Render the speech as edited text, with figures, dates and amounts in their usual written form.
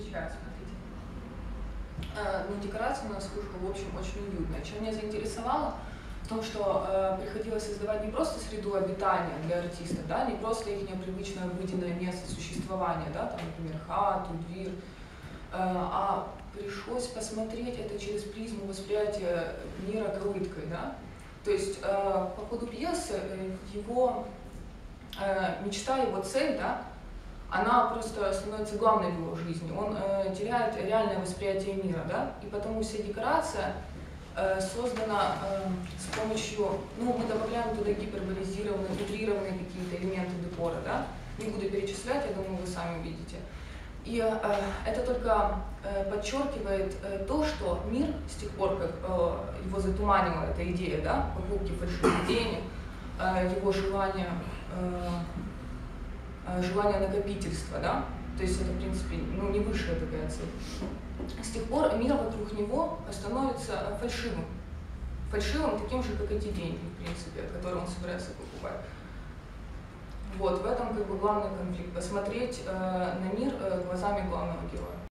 сейчас, смотрите. Ну, декорация у нас кружка, в общем, очень уютная. Чем меня заинтересовало? В том, что приходилось создавать не просто среду обитания для артистов, да, не просто их непривычное обыденное место существования, да, там, например, хату, дверь, а пришлось посмотреть это через призму восприятия мира крылыткой, да. То есть по ходу пьесы его мечта, его цель, да, она просто становится главной в его жизни. Он теряет реальное восприятие мира, да, и потому вся декорация создана с помощью, ну, мы добавляем туда гиперболизированные, утрированные какие-то элементы декора, да, не буду перечислять, я думаю, вы сами видите. И это только подчеркивает то, что мир с тех пор, как его затуманила эта идея, да, покупки фальшивых денег, его желание накопительства, да, то есть это, в принципе, ну, не высшая такая цель. С тех пор мир вокруг него становится фальшивым. Фальшивым, таким же, как эти деньги, в принципе, которые он собирается покупать. Вот, в этом как бы главный конфликт. Посмотреть на мир глазами главного героя.